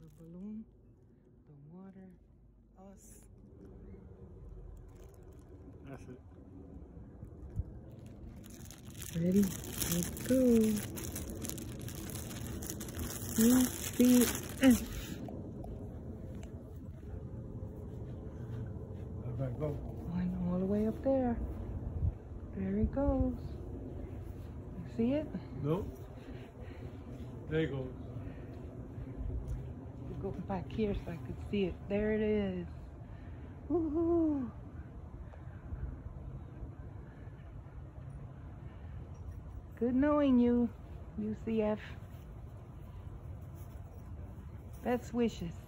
the balloon, the water, us. That's it. Ready? Let's go. UCF. All right, go. Going all the way up there. There he goes. You see it? Nope. There he goes. Go back here so I could see it. There it is. Woohoo! Good knowing you, UCF. Best wishes.